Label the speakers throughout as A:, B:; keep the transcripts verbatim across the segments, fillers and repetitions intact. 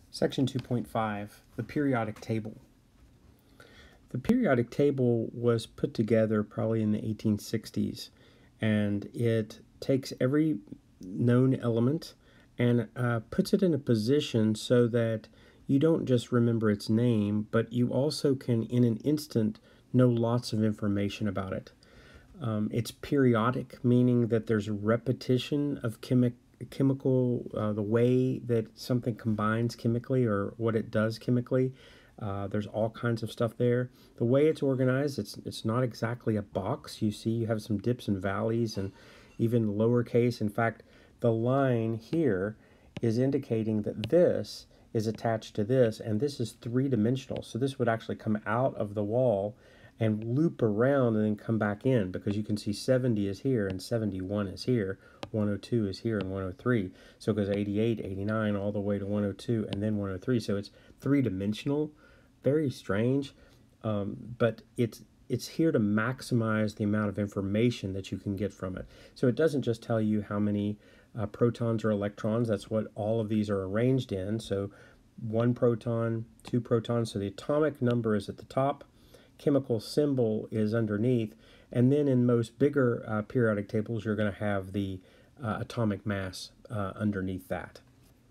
A: Section two point five, the periodic table. The periodic table was put together probably in the eighteen sixties, and it takes every known element and uh, puts it in a position so that you don't just remember its name, but you also can, in an instant, know lots of information about it. Um, it's periodic, meaning that there's a repetition of chemi chemical, uh, the way that something combines chemically or what it does chemically. Uh, there's all kinds of stuff there. The way it's organized, it's it's not exactly a box. You see, you have some dips and valleys and even lowercase. In fact, the line here is indicating that this is attached to this, and this is three-dimensional. So this would actually come out of the wall and loop around and then come back in, because you can see seventy is here and seventy-one is here, one oh two is here and one oh three. So it goes eighty-eight, eighty-nine, all the way to one oh two and then one oh three. So it's three-dimensional, very strange, um, but it's it's here to maximize the amount of information that you can get from it. So it doesn't just tell you how many uh, protons or electrons. That's what all of these are arranged in. So one proton, two protons. So the atomic number is at the top, chemical symbol is underneath, and then in most bigger uh, periodic tables, you're going to have the uh, atomic mass uh, underneath that.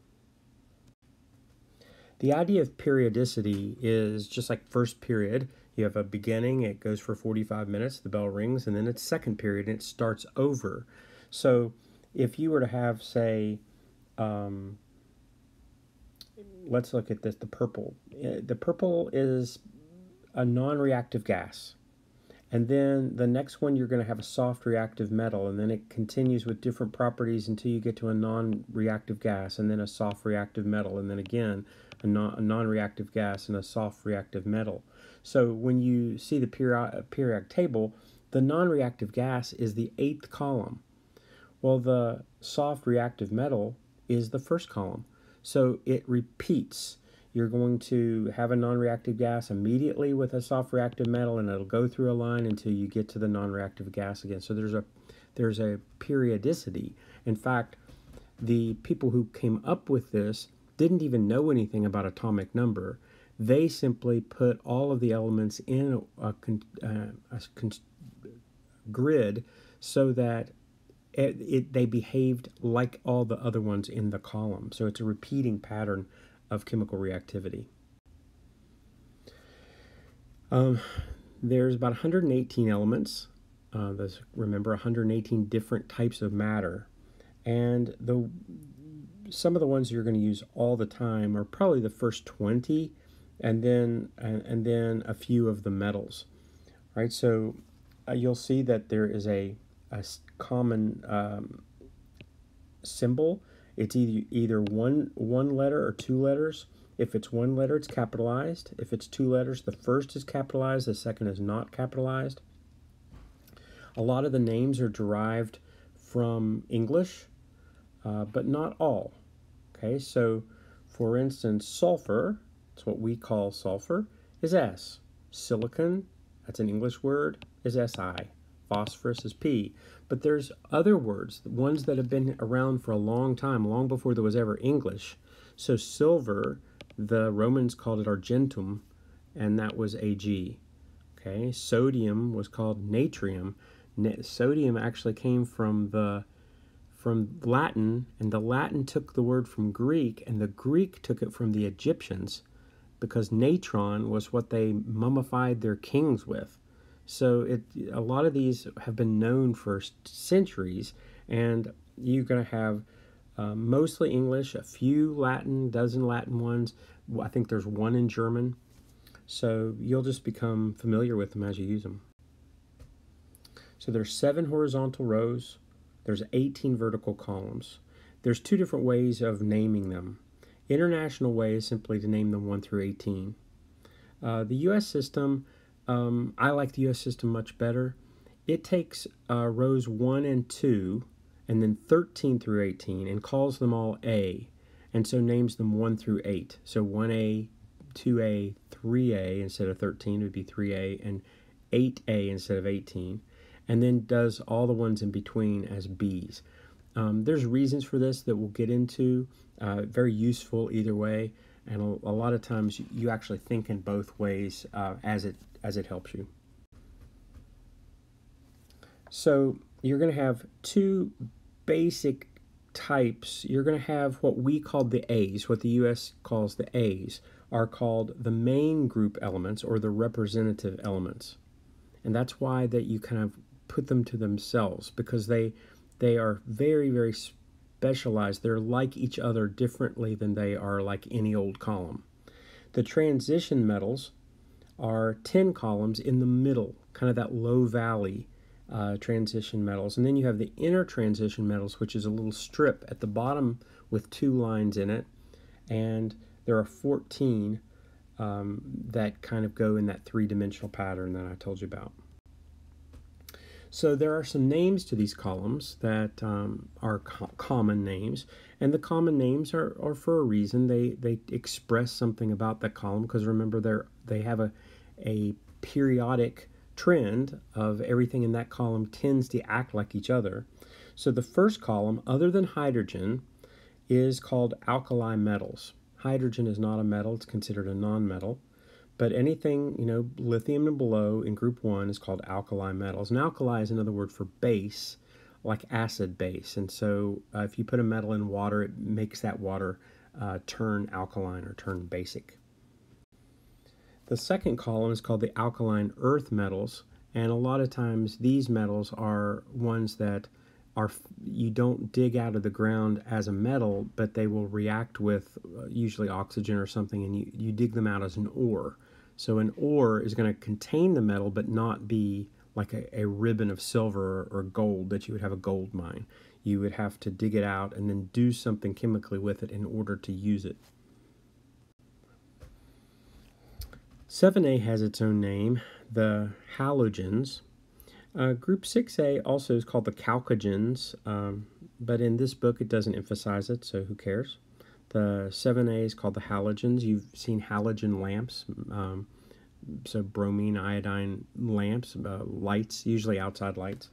A: The idea of periodicity is just like first period. You have a beginning, it goes for forty-five minutes, the bell rings, and then it's second period, and it starts over. So if you were to have, say, um, let's look at this, the purple. The purple is a non-reactive gas. And then the next one, you're going to have a soft reactive metal, and then it continues with different properties until you get to a non-reactive gas, and then a soft reactive metal, and then again a, non a non-reactive gas and a soft reactive metal. So when you see the periodic, periodic table, the non-reactive gas is the eighth column. Well, the soft reactive metal is the first column. So it repeats. You're going to have a non-reactive gas immediately with a soft reactive metal, and it'll go through a line until you get to the non-reactive gas again. So there's a there's a periodicity. In fact, the people who came up with this didn't even know anything about atomic number. They simply put all of the elements in a, a, uh, a grid so that it, it, they behaved like all the other ones in the column. So it's a repeating pattern of chemical reactivity. Um, there's about one hundred eighteen elements. Uh, there's, remember, one hundred eighteen different types of matter. And the some of the ones you're going to use all the time are probably the first twenty, and then and, and then a few of the metals. Right? So uh, you'll see that there is a, a common um, symbol. It's either, either one, one letter or two letters. If it's one letter, it's capitalized. If it's two letters, the first is capitalized, the second is not capitalized. A lot of the names are derived from English, uh, but not all. Okay, so for instance, sulfur, that's what we call sulfur, is S. Silicon, that's an English word, is S I. Phosphorus is P. But there's other words, ones that have been around for a long time, long before there was ever English. So silver, the Romans called it argentum, and that was A G. Okay, sodium was called natrium. Na sodium actually came from the from Latin, and the Latin took the word from Greek, and the Greek took it from the Egyptians, because natron was what they mummified their kings with. So it, a lot of these have been known for centuries, and you're going to have uh, mostly English, a few Latin, dozen Latin ones. I think there's one in German. So you'll just become familiar with them as you use them. So there's seven horizontal rows. There's eighteen vertical columns. There's two different ways of naming them. International way is simply to name them one through eighteen. Uh, the U S system, Um, I like the U S system much better. It takes uh, rows one and two, and then thirteen through eighteen, and calls them all A, and so names them one through eight. So one A, two A, three A instead of thirteen would be three A, and eight A instead of eighteen, and then does all the ones in between as B's. Um, there's reasons for this that we'll get into. Uh, very useful either way, and a, a lot of times you actually think in both ways uh, as it as it helps you. So you're going to have two basic types. You're going to have what we call the A's, what the U S calls the A's, are called the main group elements or the representative elements. And that's why that you kind of put them to themselves, because they they are very, very specialized. They're like each other differently than they are like any old column. The transition metals are ten columns in the middle, kind of that low valley uh, transition metals. And then you have the inner transition metals, which is a little strip at the bottom with two lines in it. And there are fourteen um, that kind of go in that three-dimensional pattern that I told you about. So there are some names to these columns that um, are co common names, and the common names are, are for a reason. They they express something about that column, because remember they're they have a a periodic trend of everything in that column tends to act like each other. So the first column, other than hydrogen, is called alkali metals. Hydrogen is not a metal; it's considered a non-metal. But anything, you know, lithium and below in group one is called alkali metals. And alkali is another word for base, like acid base. And so uh, if you put a metal in water, it makes that water uh, turn alkaline or turn basic. The second column is called the alkaline earth metals. And a lot of times these metals are ones that are you don't dig out of the ground as a metal, but they will react with uh, usually oxygen or something, and you, you dig them out as an ore. So an ore is going to contain the metal but not be like a, a ribbon of silver or, or gold that you would have a gold mine. You would have to dig it out and then do something chemically with it in order to use it. seven A has its own name, the halogens. Uh, group six A also is called the chalcogens, um, but in this book it doesn't emphasize it, so who cares? The seven A is called the halogens. You've seen halogen lamps, um, so bromine, iodine lamps, uh, lights, usually outside lights.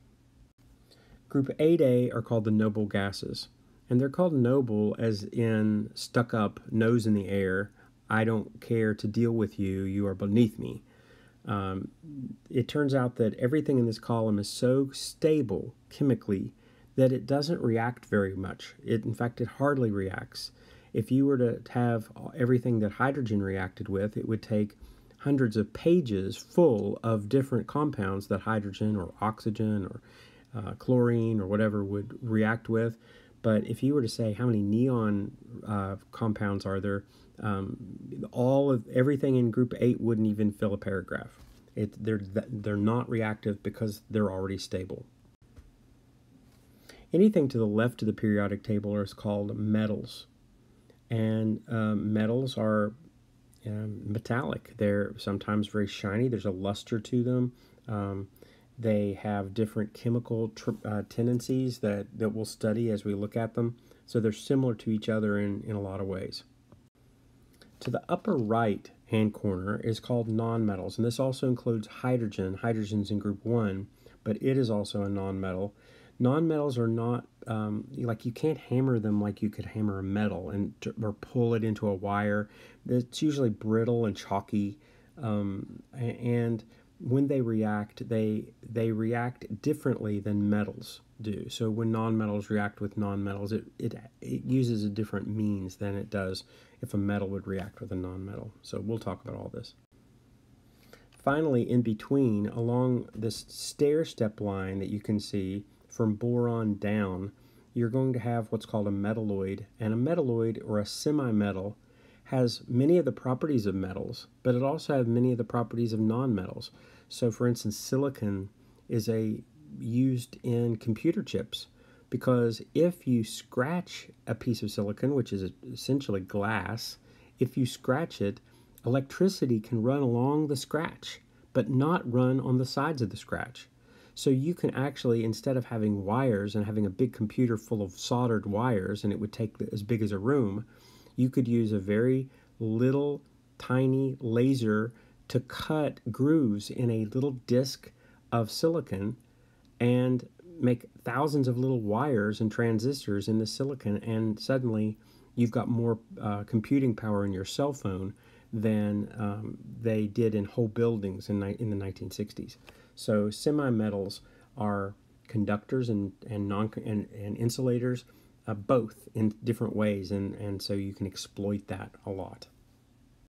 A: Group eight A are called the noble gases, and they're called noble as in stuck up, nose in the air, I don't care to deal with you, you are beneath me. Um, it turns out that everything in this column is so stable chemically that it doesn't react very much. It, in fact, it hardly reacts. If you were to have everything that hydrogen reacted with, it would take hundreds of pages full of different compounds that hydrogen or oxygen or uh, chlorine or whatever would react with. But if you were to say how many neon uh, compounds are there, um, all of everything in group eight wouldn't even fill a paragraph. It, they're, they're not reactive because they're already stable. Anything to the left of the periodic table is called metals. And um, metals are um, metallic. They're sometimes very shiny. There's a luster to them. Um, they have different chemical uh, tendencies that, that we'll study as we look at them. So they're similar to each other in, in a lot of ways. To the upper right hand corner is called nonmetals, and this also includes hydrogen. Hydrogen's in group one, but it is also a nonmetal. Nonmetals are not, um, like you can't hammer them like you could hammer a metal and or pull it into a wire. It's usually brittle and chalky, um, and when they react, they they react differently than metals do. So when nonmetals react with nonmetals, it, it, it uses a different means than it does if a metal would react with a nonmetal. So we'll talk about all this. Finally, in between, along this stair-step line that you can see from boron down, you're going to have what's called a metalloid. And a metalloid, or a semi-metal, has many of the properties of metals, but it also has many of the properties of nonmetals. So for instance, silicon is a used in computer chips, because if you scratch a piece of silicon, which is essentially glass, if you scratch it, electricity can run along the scratch, but not run on the sides of the scratch. So you can actually, instead of having wires and having a big computer full of soldered wires, and it would take as big as a room, you could use a very little tiny laser to cut grooves in a little disc of silicon and make thousands of little wires and transistors in the silicon, and suddenly you've got more uh, computing power in your cell phone than um, they did in whole buildings in, in the nineteen sixties. So semi-metals are conductors and and non and, and insulators, uh, both in different ways, and and so you can exploit that a lot.